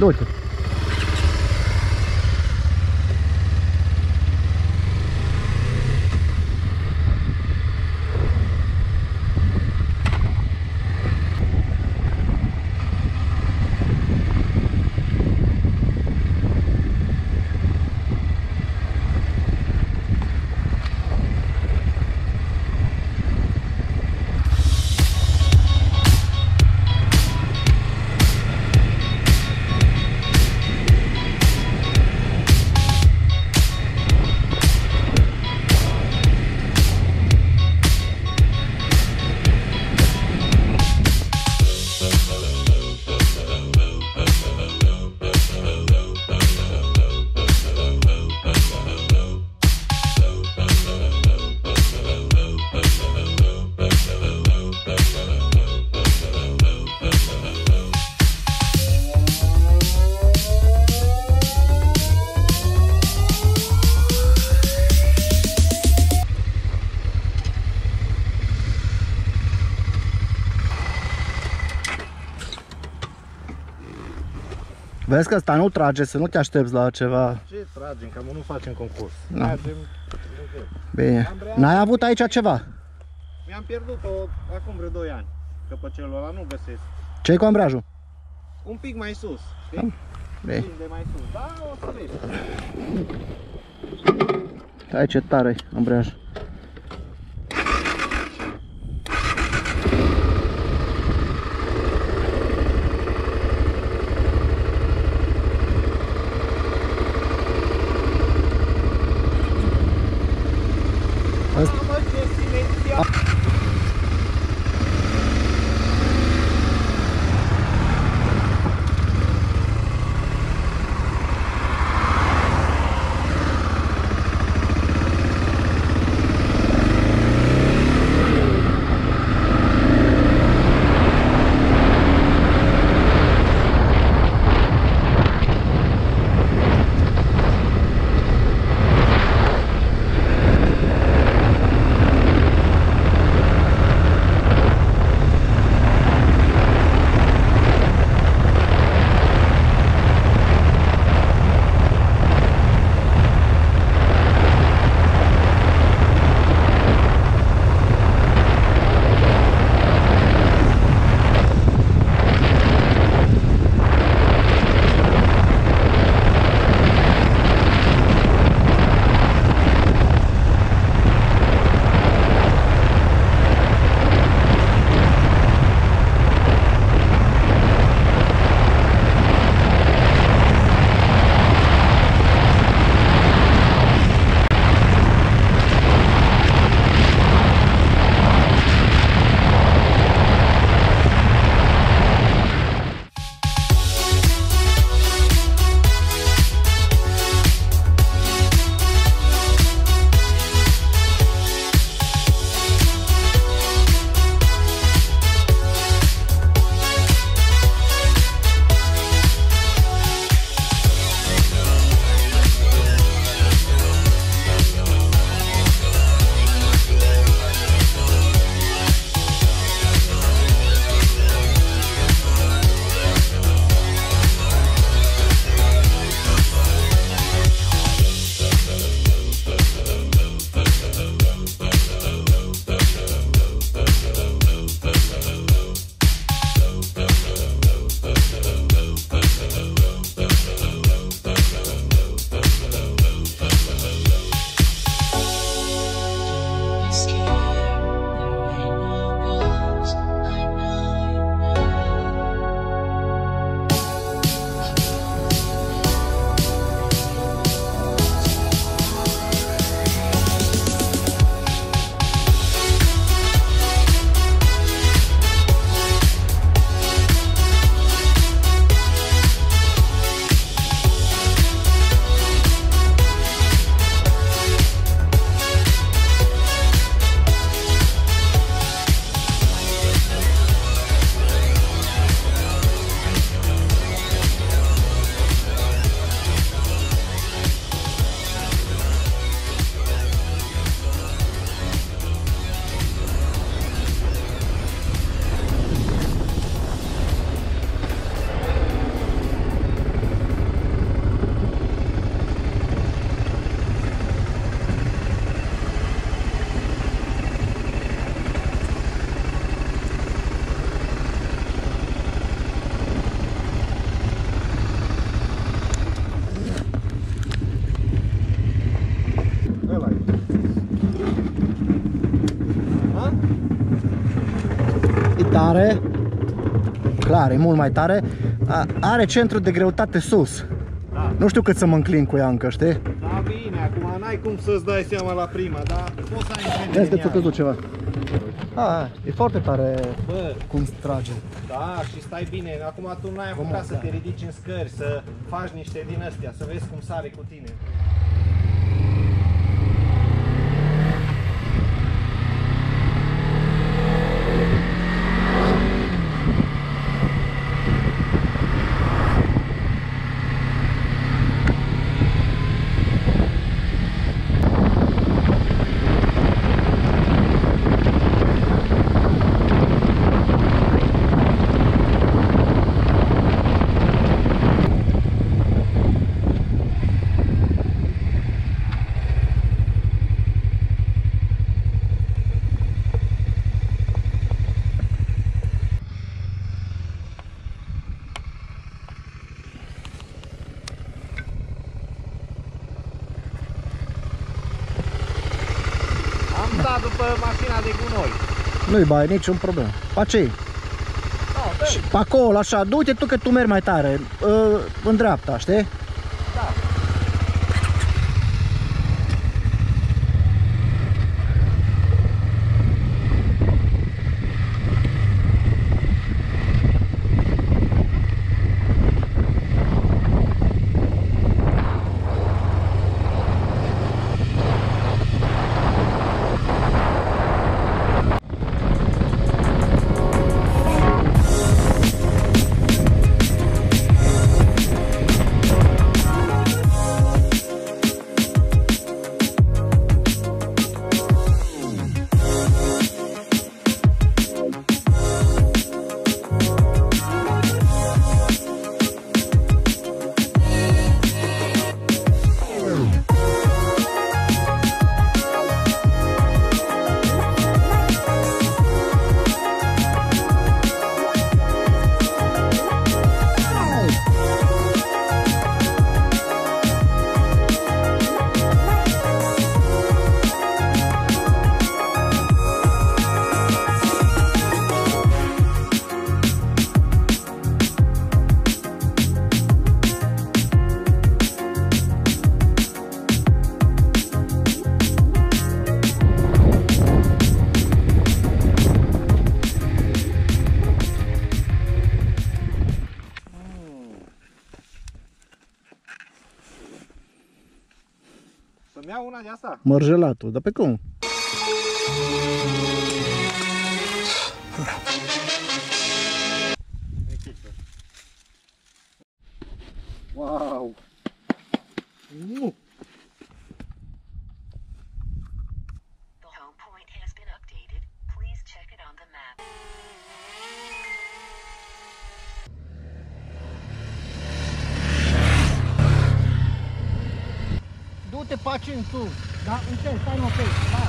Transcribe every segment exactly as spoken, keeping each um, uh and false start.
Du-te. Vezi că ăsta nu trage, să nu te aștepți la ceva. Ce tragem, că nu facem concurs. Da. Tragem. Bine. N-ai avut aici ceva? Mi-am pierdut-o acum vreo doi ani. Căpăcelul ăla nu găsesc. Ce-i cu ambrajul? Un pic mai sus, știi? Bine. Un pic de mai sus. Da, o să vezi. Hai ce tare-i ambraj. tare. Clar, e mult mai tare. A, are centru de greutate sus. Da. Nu știu cât să mă înclin cu ea încă, știi? Da, bine, acum n-ai cum să-ți dai seama la prima, dar poți să ai încredere Vezi că în ți-a ea. căzut ceva. A, e foarte tare. Bă, Cum trage. da, și stai bine, acum tu n-ai apucat Frumos, să da. te ridici în scări, să faci niște din astea, să vezi cum sare cu tine. Am dat după mașina de gunoi. Nu-i bai, niciun problemă. Pa ce? Da, Și pe acolo, așa, du-te tu că tu mergi mai tare. uh, În dreapta, știi? da. Să-mi iau una de asta? Mărgelatul, dar pe cum? Wow! Nu! The home point has been updated. Please check it on the map. Du-te paci în sus. Da, încet, stai mă pe. Da.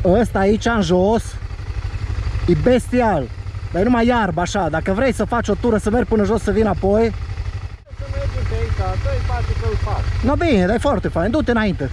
ăsta aici în jos e bestial. Dar e numai iarbă așa, dacă vrei să faci o tură, să mergi până jos, să vin apoi. Să mergem pe aici, dă-i face că-l fac. No bine, dar e foarte fain, du-te înainte.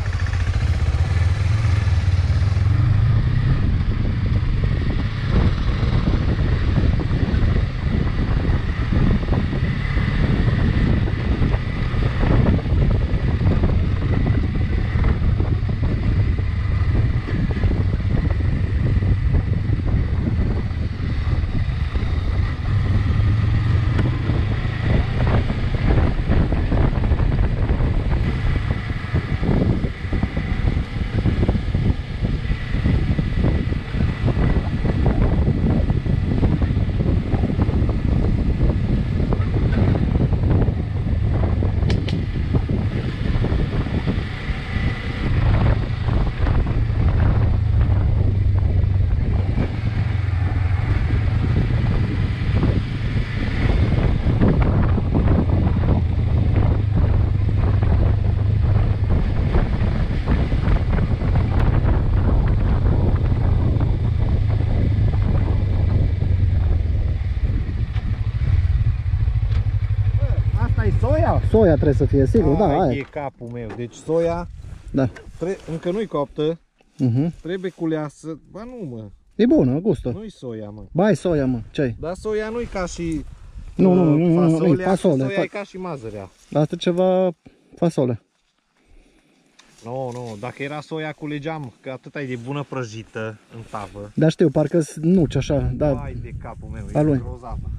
Soia? Soia trebuie să fie, sigur, da, Ai, aia. e capul meu. Deci soia Da. tre încă nu-i coptă, Uh-huh. trebuie culeasă. Ba nu, mă, E bună, gustă. nu-i soia, mă. Bai soia, mă, ce-ai? Dar soia nu-i ca și Nu, nu, nu, uh, nu, nu, nu, fasolea, fasole, soia fa- e ca și mazărea. Asta e ceva fasole. Nu, nu, dacă era soia culegeam, că atât e de bună prăjită în tavă. Da, știu, parcă nuci așa, da. Hai de capul meu, A e lui. grozavă.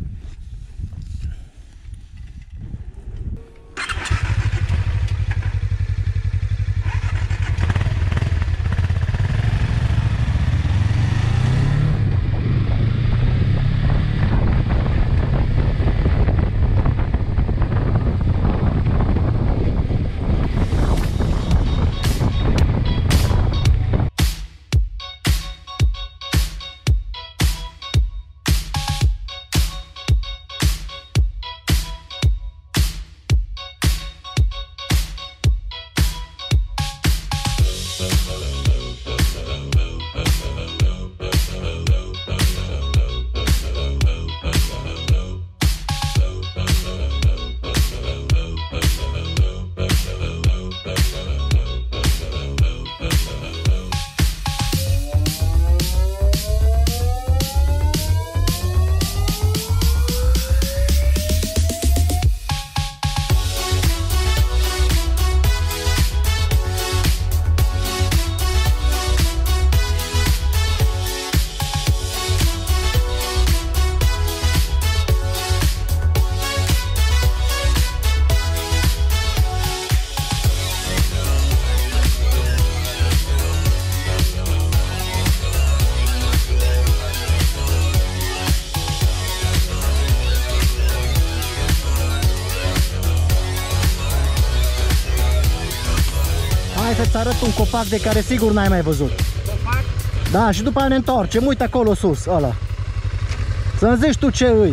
Hai să-ți arăt un copac de care sigur n-ai mai văzut. Copac? Da, și după aia ne întoarcem, uite acolo sus, ăla. Să-mi zici tu ce îi.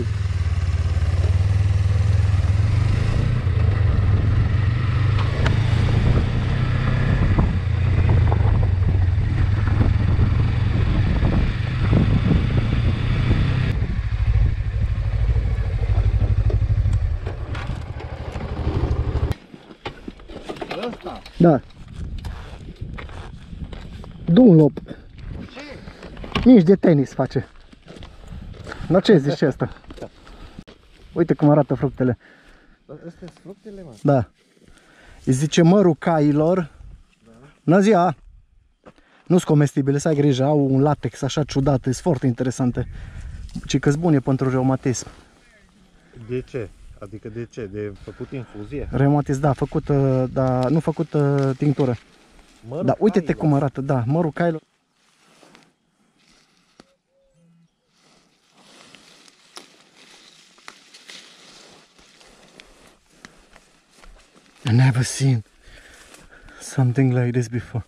Ăsta? Da. Dunlop. Ce? Mici de tenis face. La ce zici asta? Uite cum arată fructele. Astea sunt fructele, mă? Da. Îi zice mărul cailor. Bună ziua! Nu-s comestibile, să ai grijă, au un latex așa ciudat, sunt foarte interesante. Ci că-s bune pentru reumatism. De ce? Adică de ce? De făcut infuzie? Reumatism, da, făcut, uh, da, nu făcut uh, tinctură. Mărul Da, uite-te cailor. cum arată, da, mărul cailor. I never seen something like this before.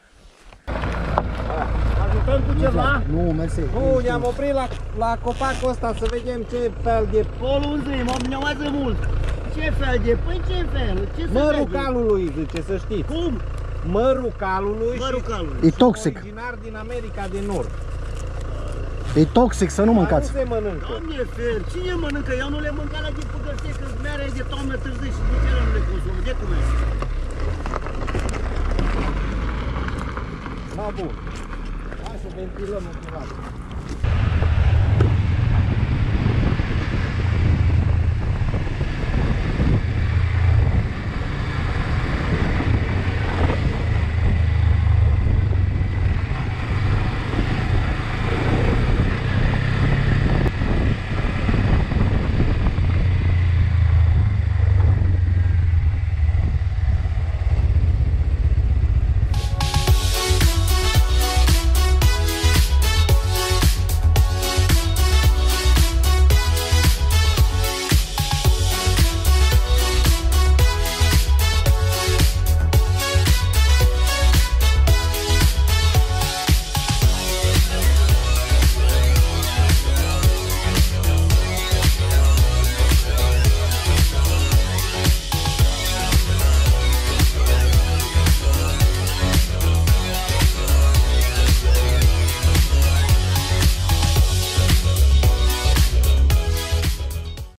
Ajutăm cu ceva? Nu, mersi. Nu, ne-am oprit la, la copacul ăsta să vedem ce fel de... O lunzime, o mai de mult. Ce fel de? Păi ce fel? Ce să Mărul vede? calului, zice, să știți. Cum? Mărul calului Mărul și calului. E toxic. originar din America de Nord. E toxic, să nu Dar mâncați. nu se mănâncă. Doamne fer, cine mănâncă? Eu nu le mâncat la din păgărstie, că mearea e de toamnă târziu și de ce nu le consumă? De cum e? Da, bun. Hai să ventilăm un pic.